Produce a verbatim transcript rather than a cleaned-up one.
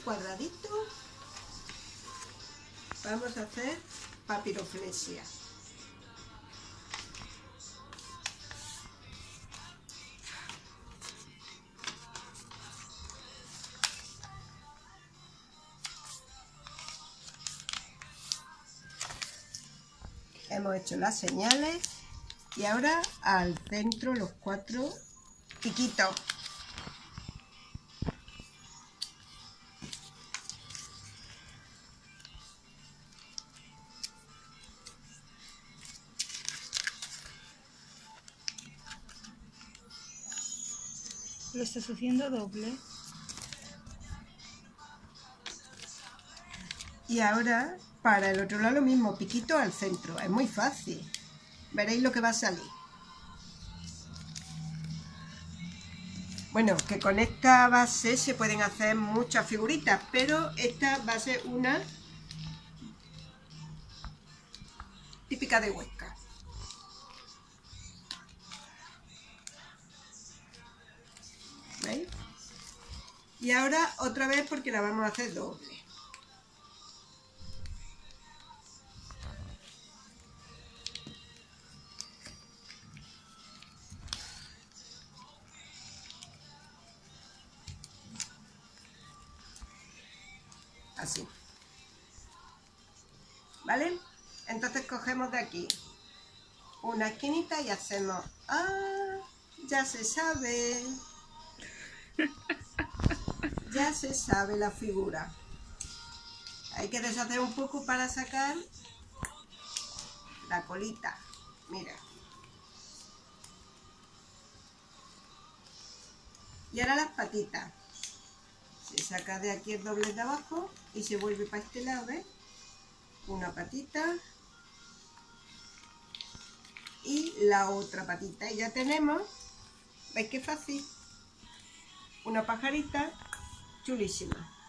cuadradito vamos a hacer papiroflexia. Hemos hecho las señales y ahora al centro los cuatro piquitos. Lo estás haciendo doble. Y ahora para el otro lado lo mismo, piquito al centro. Es muy fácil. Veréis lo que va a salir. Bueno, que con esta base se pueden hacer muchas figuritas, pero esta va a ser una típica de Huesca. ¿Veis? Y ahora otra vez porque la vamos a hacer doble. Así. ¿Vale? Entonces cogemos de aquí una esquinita y hacemos... ¡Ah! Ya se sabe. Ya se sabe la figura. Hay que deshacer un poco para sacar la colita. Mira. Y ahora las patitas. Se saca de aquí el doblez de abajo y se vuelve para este lado, ¿ves? Una patita y la otra patita. Y ya tenemos, ¿veis qué fácil? Una pajarita chulísima.